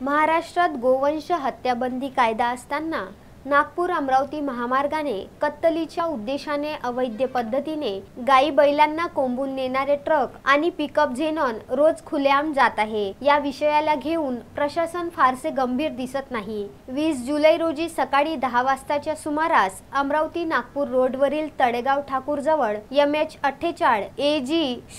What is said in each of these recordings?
महाराष्ट्रात गोवंश हत्याबंदी कायदा असताना नागपूर अमरावती महामार्गाने कत्तलीच्या उद्देशाने अवैध पद्धतीने गाई बैलांना कोंबून नेणारे ट्रक आणि पिकअप झेनॉन रोज खुलेआम जात आहे। या विषयाला घेऊन प्रशासन फारसे गंभीर दिसत नाही। 20 जुलै रोजी सकाळी 10 वाजताच्या सुमारास अमरावती नागपूर रोडवरील तळेगाव ठाकूर जवळ MH48 AG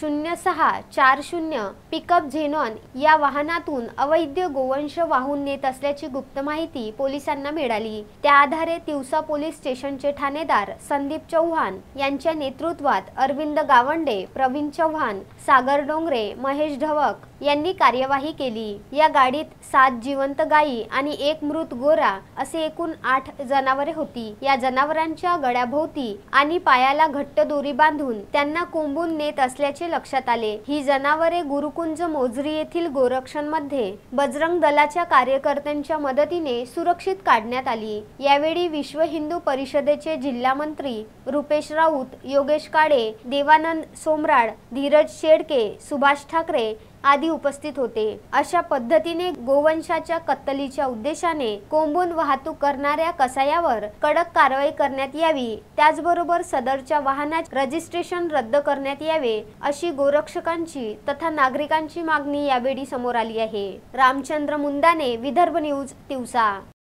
0640 पिकअप झेनॉन या वाहनातून अवैध गोवंश वाहून नेत असल्याची गुप्त माहिती पोलिसांना मिळाली। त्या आधारे तिवसा पोलीस स्टेशनचे ठाणेदार संदीप चौहान यांच्या नेतृत्वात अरविंद गावंडे, प्रवीण चव्हाण, सागर डोंगरे, महेश ढवक यांनी कार्यवाही केली। या गाडीत 7 जिवंत गायी आणि 1 मृत गोरा असे एकूण 8 जनावरे होती। या जनावरांच्या गळ्याभोवती आणि पायाला घट्ट दोरी बांधून त्यांना कोंबून नेत असल्याचे लक्षात आले। ही जनावरे गुरुकुंज मोझरी येथील गोरक्षण मध्ये बजरंग दलाच्या कार्यकर्त्यांच्या मदतीने सुरक्षित काढण्यात आली। यावेळी विश्व हिंदू परिषदेचे जिल्हा मंत्री रुपेश राऊत, योगेश काळे, देवानंद सोमराड, धीरज शेडके, सुभाष ठाकरे आदी उपस्थित होते। अशा पद्धतीने गोवंशाच्या कत्तलीच्या उद्देशाने कोंबून वाहतूक करणाऱ्या कसायावर कडक कारवाई करण्यात यावी, त्याचबरोबर सदरच्या वाहनाचे रजिस्ट्रेशन रद्द करण्यात यावे अशी गोरक्षकांची तथा नागरिकांची मागणी यावेळी समोर आली आहे। रामचंद्र मुंदाने, विदर्भ न्यूज, तिवसा।